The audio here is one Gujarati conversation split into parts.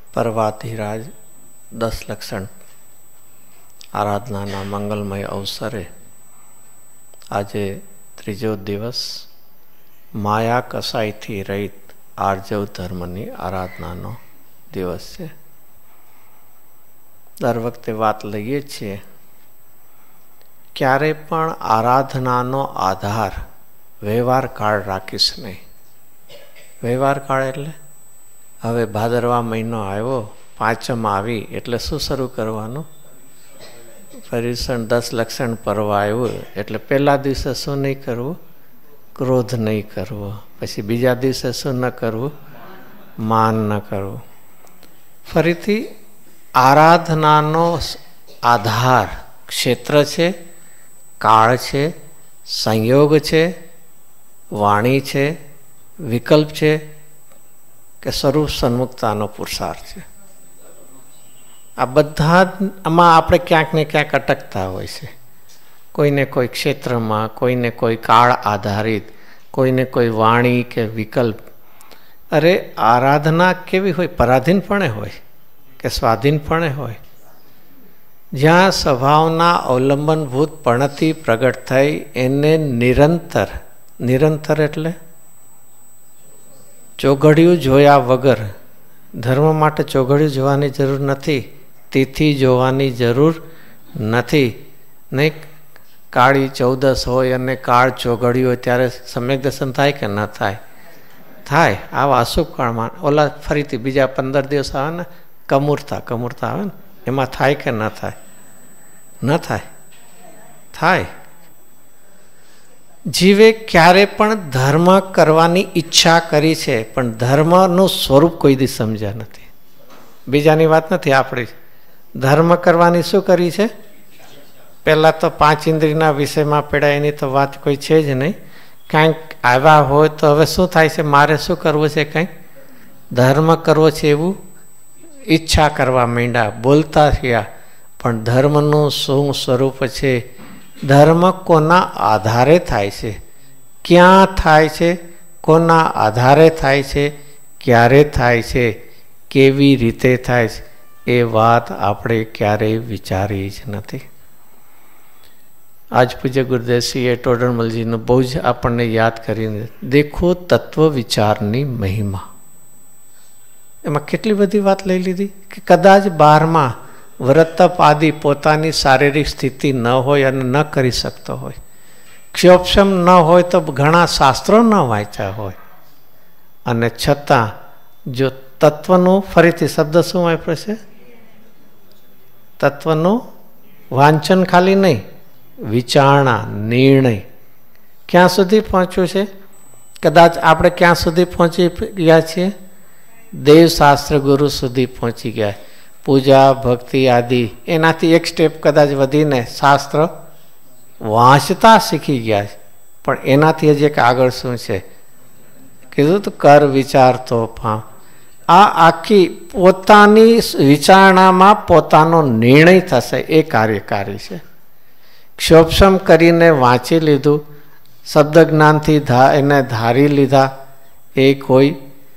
पर्वाधिराज 10 लक्षण आराधना मंगलमय अवसरे આજે ત્રીજો દિવસ માયા કસાઈથી રહિત આર્જવ ધર્મની આરાધનાનો દિવસ છે. દર વખતે વાત લઈએ છીએ, ક્યારે પણ આરાધનાનો આધાર વ્યવહાર કાળ રાખીશ નહીં. વ્યવહાર કાળ એટલે હવે ભાદરવા મહિનો આવ્યો, પાંચમ આવી એટલે શું શરૂ કરવાનું? પર્યુષણ 10 લક્ષણ પર્વ આવ્યું એટલે પહેલા દિવસે શું નહીં કરવું? ક્રોધ નહીં કરવો. પછી બીજા દિવસે શું ન કરવું? માન ન કરવું. ફરીથી આરાધનાનો આધાર ક્ષેત્ર છે, કાળ છે, સંયોગ છે, વાણી છે, વિકલ્પ છે કે સ્વરૂપ સન્મુખતાનો પુરુષાર્થ છે. આ બધા આમાં આપણે ક્યાંક ને ક્યાંક અટકતા હોય છે. કોઈને કોઈ ક્ષેત્રમાં, કોઈને કોઈ કાળ આધારિત, કોઈને કોઈ વાણી કે વિકલ્પ. અરે આરાધના કેવી હોય? પરાધીનપણે હોય કે સ્વાધીનપણે હોય? જ્યાં સ્વભાવના અવલંબનભૂત પણતિ પ્રગટ થઈ એને નિરંતર, નિરંતર એટલે ચોઘડિયું જોયા વગર. ધર્મ માટે ચોઘડિયું જોવાની જરૂર નથી, તિથિ જોવાની જરૂર નથી. નહીં કાળી 14 હોય અને કાળ ચોઘડિયું હોય ત્યારે સમ્યક દર્શન થાય કે ન થાય? થાય. આવા અશુભ કાળમાં ઓલા ફરીથી બીજા 15 દિવસ આવે ને, કમૂરતા આવે ને, એમાં થાય કે ન થાય? ન થાય. થાય. જીવે ક્યારે પણ ધર્મ કરવાની ઈચ્છા કરી છે, પણ ધર્મનું સ્વરૂપ કોઈ દી સમજ્યા નથી. બીજાની વાત નથી, આપણી ધર્મ કરવાની શું કરી છે? પહેલાં તો 5 ઇન્દ્રિયના વિષયમાં પડ્યા, એની તો વાત કોઈ છે જ નહીં. કાંઈક આવ્યા હોય તો હવે શું થાય છે? મારે શું કરવું છે? કંઈક ધર્મ કરવો છે એવું ઈચ્છા કરવા માંડ્યા, બોલતા થયા. પણ ધર્મનું શું સ્વરૂપ છે? ધર્મ કોના આધારે થાય છે? ક્યાં થાય છે? કોના આધારે થાય છે? ક્યારે થાય છે? કેવી રીતે થાય છે? એ વાત આપણે ક્યારેય વિચારી જ નથી. આજ પૂજ્ય ગુરુદેવશ્રીએ ટોડરમલજીનું બહુ જ આપણને યાદ કરીને દેખો તત્વ વિચારની મહિમા. એમાં કેટલી બધી વાત લઈ લીધી કે કદાચ 12માં વ્રતપ આદિ પોતાની શારીરિક સ્થિતિ ન હોય અને ન કરી શકતો હોય, ક્ષોપક્ષમ ન હોય તો ઘણા શાસ્ત્રો ન વાંચ્યા હોય, અને છતાં જો તત્વનું, ફરીથી શબ્દ શું વાપરે છે? તત્વનું વાંચન ખાલી નહીં, વિચારણા, નિર્ણય ક્યાં સુધી પહોંચ્યું છે? કદાચ આપણે ક્યાં સુધી પહોંચી ગયા છીએ? દેવશાસ્ત્ર ગુરુ સુધી પહોંચી ગયા. પૂજા ભક્તિ આદિ એનાથી એક સ્ટેપ કદાચ વધીને શાસ્ત્ર વાંચતા શીખી ગયા છે. પણ એનાથી હજી એક આગળ શું છે? કીધું તો કર વિચાર તો પામ. આ આખી પોતાની વિચારણામાં પોતાનો નિર્ણય થશે એ કાર્યકારી છે. ક્ષોપક્ષમ કરીને વાંચી લીધું, શબ્દ જ્ઞાનથી એને ધારી લીધા, એ કોઈ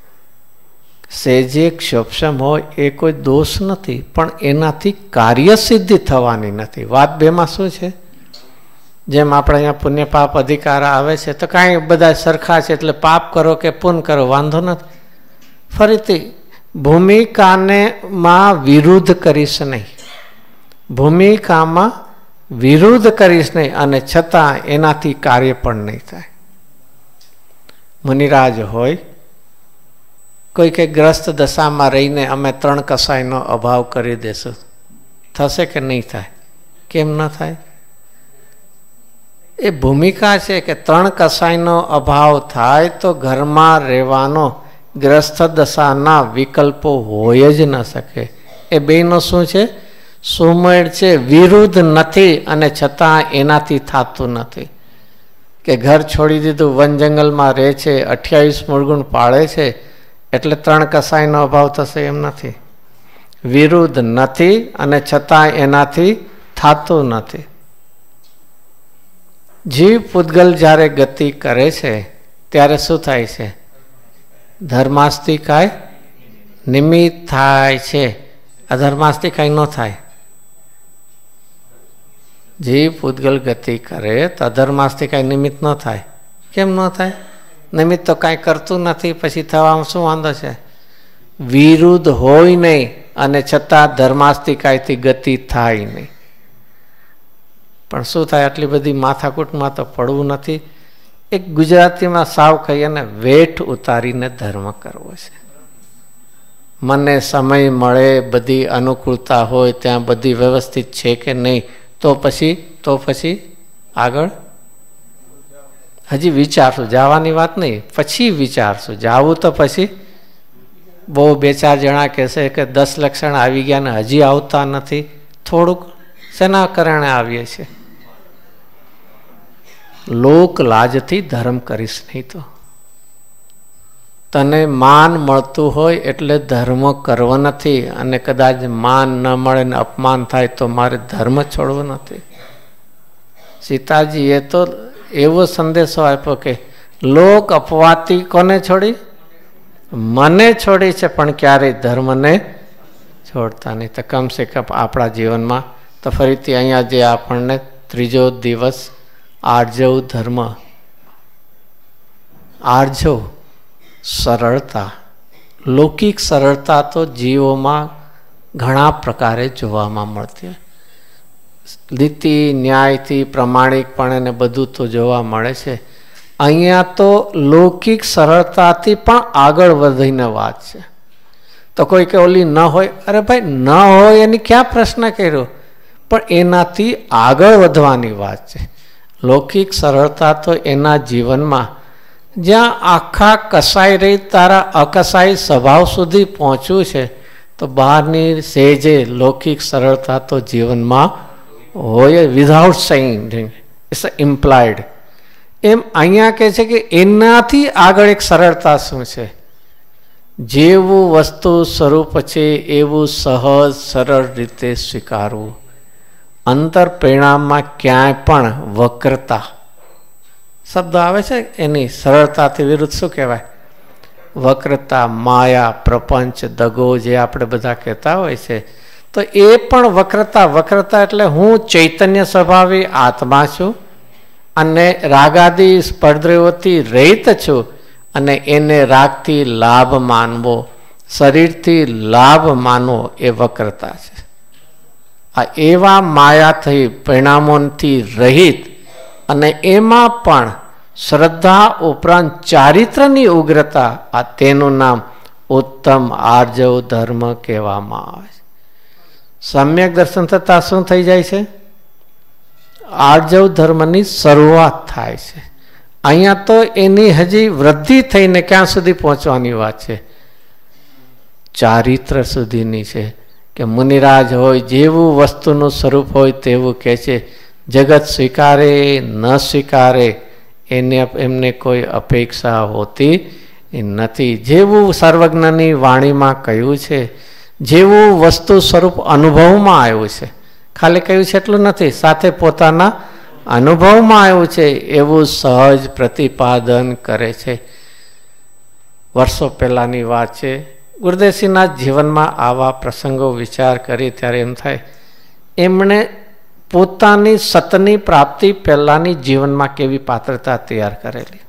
સેજે ક્ષોપક્ષમ હોય એ કોઈ દોષ નથી, પણ એનાથી કાર્યસિદ્ધિ થવાની નથી. વાત બેમાં શું છે? જેમ આપણે અહીંયા પુણ્ય પાપ અધિકાર આવે છે તો કાંઈ બધા સરખા છે, એટલે પાપ કરો કે પુણ્ય કરો વાંધો નથી. ફરીથી ભૂમિકાને માં વિરુદ્ધ કરીશ નહીં, ભૂમિકામાં વિરુદ્ધ કરીશ નહીં, અને છતાં એનાથી કાર્ય પણ નહીં થાય. મુનિરાજ હોય, કોઈ કંઈ ગ્રસ્ત દશામાં રહીને અમે 3 કસાયનો અભાવ કરી દેશું, થશે કે નહીં થાય? કેમ ન થાય? એ ભૂમિકા છે કે 3 કસાયનો અભાવ થાય તો ઘરમાં રહેવાનો ગ્રસ્ત દશાના વિકલ્પો હોય જ ન શકે. એ બેનો શું છે? સુમેળ છે, વિરુદ્ધ નથી, અને છતાં એનાથી થતું નથી. કે ઘર છોડી દીધું, વન જંગલમાં રહે છે, 28 મૂળગુણ પાળે છે, એટલે 3 કસાયનો અભાવ થશે એમ નથી. વિરુદ્ધ નથી અને છતાં એનાથી થતું નથી. જીવ પૂતગલ જ્યારે ગતિ કરે છે ત્યારે શું થાય છે? ધર્માસ્તિકાય નિમિત્ત થાય છે, અધર્માસથી કંઈ ન થાય. જીવ પૂતગલ ગતિ કરે તો અધર્માસથી કાંઈ નિમિત્ત ન થાય. કેમ ન થાય? નિમિત્ત તો કાંઈ કરતું નથી, પછી થવામાં શું વાંધો છે? વિરુદ્ધ હોય નહીં અને છતાં ધર્માસથી કાંઈથી ગતિ થાય નહીં. પણ શું થાય? આટલી બધી માથાકૂટમાં તો પડવું નથી. એક ગુજરાતીમાં સાવ કહીએ ને, વેઠ ઉતારીને ધર્મ કરવો છે. મને સમય મળે, બધી અનુકૂળતા હોય, ત્યાં બધી વ્યવસ્થિત છે કે નહીં, તો પછી આગળ હજી વિચારશું. જવાની વાત નહીં, પછી વિચારશું. જાવું તો પછી બહુ 2-4 જણા કહેશે કે 10 લક્ષણ આવી ગયા ને હજી આવતા નથી. થોડુંક શેના કારણે આવીએ છીએ? લોક લાજથી ધર્મ કરીશ નહીં તો. તને માન મળતું હોય એટલે ધર્મ કરવો નથી, અને કદાચ માન ન મળે ને અપમાન થાય તો મારે ધર્મ છોડવો નથી. સીતાજીએ તો એવો સંદેશો આપ્યો કે લોક અપવાતી કોને છોડી? મને છોડી છે, પણ ક્યારેય ધર્મને છોડતા નહીં. તો કમસે કમ આપણા જીવનમાં તો ફરીથી અહીંયા જે આપણને ત્રીજો દિવસ આર્જવ ધર્મ, આર્જવ સરળતા, લૌકિક સરળતા તો જીવોમાં ઘણા પ્રકારે જોવામાં મળતી હોય. નીતિ ન્યાયથી પ્રમાણિકપણે ને બધું તો જોવા મળે છે. અહીંયા તો લૌકિક સરળતાથી પણ આગળ વધીને વાત છે. તો કોઈ કે ઓલી ન હોય, અરે ભાઈ ન હોય એની ક્યાં પ્રશ્ન કર્યો, પણ એનાથી આગળ વધવાની વાત છે. લૌકિક સરળતા તો એના જીવનમાં જ્યાં આખા કસાઈ રહી તારા અકસાઈ સ્વભાવ સુધી પહોંચ્યું છે, તો બહારની સહેજે લૌકિક સરળતા તો જીવનમાં હોય, વિધાઉટ સેઇંગ ઇટ્સ ઇમ્પ્લાઇડ. એમ અહીંયા કહે છે કે એનાથી આગળ એક સરળતા શું છે? જેવું વસ્તુ સ્વરૂપ છે એવું સહજ સરળ રીતે સ્વીકારવું. અંતર પરિણામમાં ક્યાંય પણ વક્રતા શબ્દ આવે છે, એની સરળતાથી વિરુદ્ધ શું કહેવાય? વક્રતા, માયા, પ્રપંચ, દગો જે આપણે બધા કહેતા હોય છે, તો એ પણ વક્રતા. વક્રતા એટલે હું ચૈતન્ય સ્વભાવી આત્મા છું અને રાગાદી સ્પર્ધ્રેઓથી રહિત છું, અને એને રાગથી લાભ માનવો, શરીરથી લાભ માનવો એ વક્રતા છે. આ એવા માયાથી પરિણામોથી રહિત અને એમાં પણ શ્રદ્ધા ઉપરાંત ચારિત્રની ઉગ્રતા, આ તેનું નામ ઉત્તમ આર્જવ ધર્મ કહેવામાં આવે છે. સમ્યક દર્શન થતાં શું થઈ જાય છે? આર્જવ ધર્મની શરૂઆત થાય છે. અહીંયા તો એની હજી વૃદ્ધિ થઈને ક્યાં સુધી પહોંચવાની વાત છે? ચારિત્ર સુધીની છે. કે મુનિરાજ હોય, જેવું વસ્તુનું સ્વરૂપ હોય તેવું કહે છે. જગત સ્વીકારે ન સ્વીકારે એમને કોઈ અપેક્ષા હોતી નથી. જેવું સર્વજ્ઞની વાણીમાં કહ્યું છે, જેવું વસ્તુ સ્વરૂપ અનુભવમાં આવ્યું છે, ખાલી કહ્યું છે એટલું નથી, સાથે પોતાના અનુભવમાં આવ્યું છે એવું સહજ પ્રતિપાદન કરે છે. વર્ષો પહેલાંની વાત છે. ગુરુદેવસિંહના જીવનમાં આવા પ્રસંગો વિચાર કરી ત્યારે એમ થાય, એમણે પોતાની સતની પ્રાપ્તિ પહેલાંની જીવનમાં કેવી પાત્રતા તૈયાર કરેલી.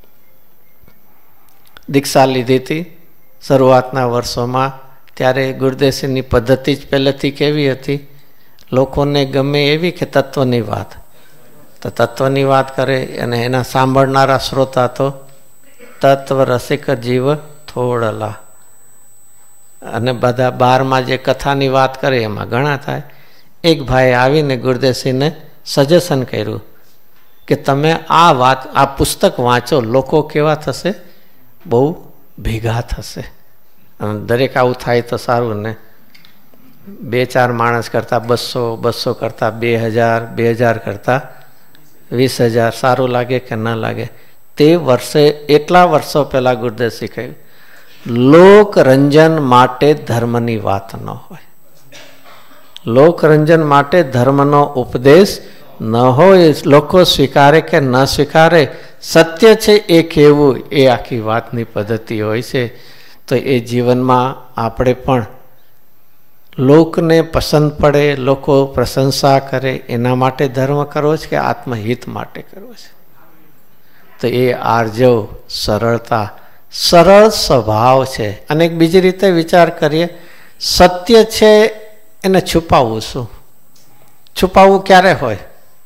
દીક્ષા લીધી હતી શરૂઆતના વર્ષોમાં, ત્યારે ગુરુદેવસિંહની પદ્ધતિ જ પહેલેથી કેવી હતી? લોકોને ગમે એવી કે તત્વની વાત, તો તત્વની વાત કરે, અને એના સાંભળનારા શ્રોતા તો તત્વ રસિક જીવ થોડલા, અને બધા બારમાં જે કથાની વાત કરે એમાં ઘણા થાય. એક ભાઈ આવીને ગુરુદેવસિંહને સજેશન કર્યું કે તમે આ પુસ્તક વાંચો, લોકો કેવા થશે? બહુ ભેગા થશે. અને દરેક આવું થાય તો સારું ને. 2-4 માણસ કરતાં 200, 200 કરતાં 2000, 2000 કરતાં 20,000 સારું લાગે કે ન લાગે? તે વર્ષે, એટલા વર્ષો પહેલાં ગુરુદેવસિંહ કહ્યું, લોકરંજન માટે ધર્મની વાત ન હોય. લોકરંજન માટે ધર્મનો ઉપદેશ ન હોય. લોકો સ્વીકારે કે ન સ્વીકારે, સત્ય છે એ કહેવું એ આખી વાતની પદ્ધતિ હોય છે. તો એ જીવનમાં આપણે પણ લોકને પસંદ પડે, લોકો પ્રશંસા કરે એના માટે ધર્મ કરવો છે કે આત્મહિત માટે કરવો છે? તો એ આર્જવ, સરળતા, સરળ સ્વભાવ છે. અને એક બીજી રીતે વિચાર કરીએ, સત્ય છે એને છુપાવવું શું? છુપાવવું ક્યારે હોય?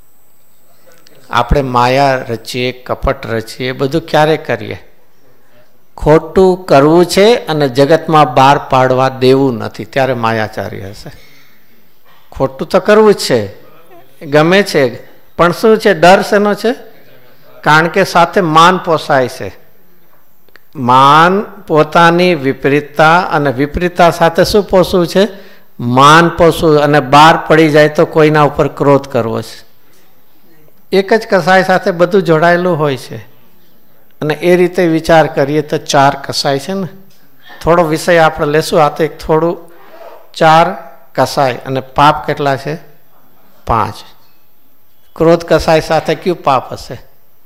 આપણે માયા રચીએ, કપટ રચીએ, બધું ક્યારે કરીએ? ખોટું કરવું છે અને જગતમાં બહાર પાડવા દેવું નથી, ત્યારે માયાચારી હશે. ખોટું તો કરવું જ છે, ગમે છે, પણ શું છે? ડર શેનો છે? કારણ કે સાથે માન પોસાય છે. માન પોતાની વિપરીતતા, અને વિપરીતતા સાથે શું પોસવું છે? માન પોસવું. અને બહાર પડી જાય તો કોઈના ઉપર ક્રોધ કરવો છે. એક જ કસાય સાથે બધું જોડાયેલું હોય છે. અને એ રીતે વિચાર કરીએ તો 4 કસાય છે ને. થોડો વિષય આપણે લેશું, આ તો એક થોડું 4 કસાય. અને પાપ કેટલા છે? 5. ક્રોધ કસાય સાથે કયું પાપ હશે?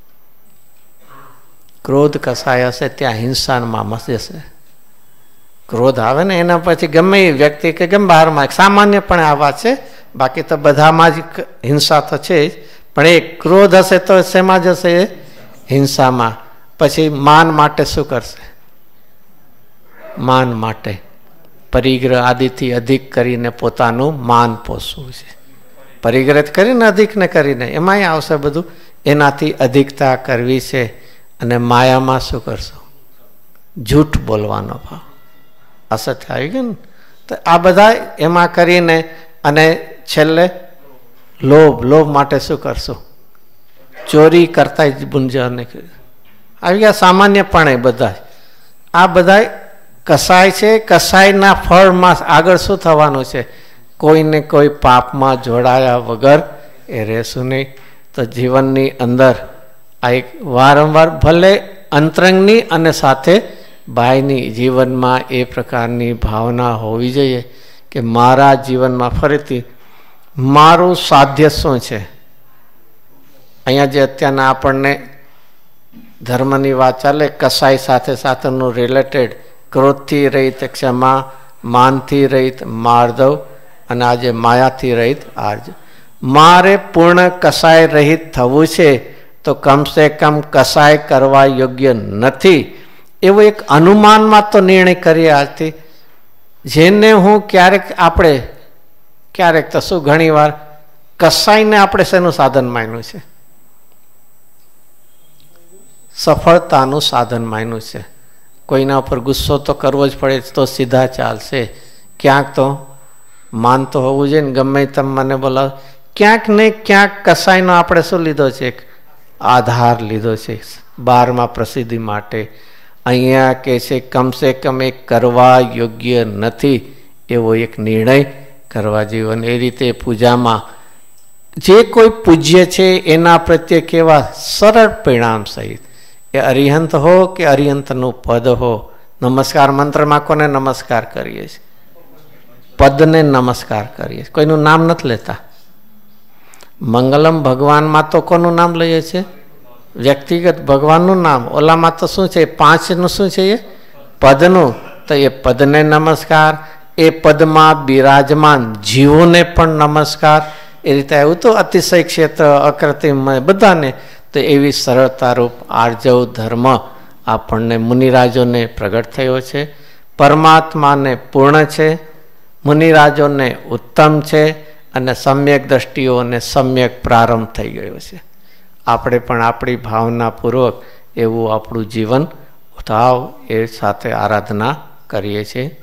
ક્રોધ કસાય હશે ત્યાં હિંસામાં મચશે. ક્રોધ આવે ને એના પછી ગમે એ વ્યક્તિ કે ગમે બહારમાં સામાન્યપણે આ વાત છે, બાકી તો બધામાં જ હિંસા તો છે જ. પણ એ ક્રોધ હશે તો શેમાં જશે? હિંસામાં. પછી માન માટે શું કરશે? માન માટે પરિગ્રહ આદિથી અધિક કરીને પોતાનું માન પોષવું છે. પરિગ્રહ કરીને અધિકને કરીને એમાંય આવશે બધું. એનાથી અધિકતા કરવી છે. અને માયામાં શું કરશો? જૂઠ બોલવાનો ભાવ. અસત્ય આવી ગયું ને. તો આ બધા એમાં કરીને અને છેલ્લે લોભ. લોભ માટે શું કરશો? ચોરી કરતા જ ગુંજાને આવી ગયા સામાન્યપણે બધા. આ બધા કસાય છે. કસાયના ફળમાં આગળ શું થવાનું છે? કોઈને કોઈ પાપમાં જોડાયા વગર એ રહેશું નહીં. તો જીવનની અંદર આ એક વારંવાર ભલે અંતરંગની અને સાથે બાહ્યની જીવનમાં એ પ્રકારની ભાવના હોવી જોઈએ કે મારા જીવનમાં ફરીથી મારું સાધ્ય શું છે? અહીંયા જે અત્યારના આપણને ધર્મની વાત ચાલે, કસાય સાથે સાથેનું રિલેટેડ, ક્રોધથી રહિત ક્ષમા, માનથી રહિત માર્દવ, અને આજે માયાથી રહિત આર્જ. મારે પૂર્ણ કસાય રહિત થવું છે તો કમસે કમ કસાય કરવા યોગ્ય નથી એવો એક અનુમાનમાં તો નિર્ણય કરીએ આજથી. જેને હું ક્યારેક તો શું ઘણી વાર કસાયને આપણે શેનું સાધન માન્યું છે? સફળતાનું સાધન માન્યું છે. કોઈના ઉપર ગુસ્સો તો કરવો જ પડે તો સીધા ચાલશે. ક્યાંક તો માન તો હોવું જોઈએ ને. ગમે તમે મને બોલાવો, ક્યાંક ને ક્યાંક કસાયનો આપણે શું લીધો છે? આધાર લીધો છે 12માં પ્રસિદ્ધિ માટે. અહીંયા કે છે કમસે કમ એ કરવા યોગ્ય નથી એવો એક નિર્ણય કરવા જીવન. એ રીતે પૂજામાં જે કોઈ પૂજ્ય છે એના પ્રત્યે કેવા સરળ પરિણામ સહિત, એ અરિહંત હો કે અરિહંતનું પદ હો. નમસ્કાર મંત્રમાં કોને નમસ્કાર કરીએ છીએ? પદને નમસ્કાર કરીએ છીએ, કોઈનું નામ નથી લેતા. મંગલમ ભગવાનમાં તો કોનું નામ લઈએ છીએ? વ્યક્તિગત ભગવાનનું નામ. ઓલામાં તો શું છે? 5નું શું છે? એ પદનું. તો એ પદને નમસ્કાર, એ પદમાં બિરાજમાન જીવોને પણ નમસ્કાર. એ રીતે આવ્યું તો અતિશય ક્ષેત્ર, અકૃત્રિમ બધાને. તો એવી સરળતારૂપ આર્જવ ધર્મ આપણને મુનિરાજોને પ્રગટ થયો છે. પરમાત્માને પૂર્ણ છે, મુનિરાજોને ઉત્તમ છે, અને સમ્યક દ્રષ્ટિઓને સમ્યક પ્રારંભ થઈ ગયો છે. આપણે પણ આપણી ભાવનાપૂર્વક એવું આપણું જીવન થાવ એ સાથે આરાધના કરીએ છીએ.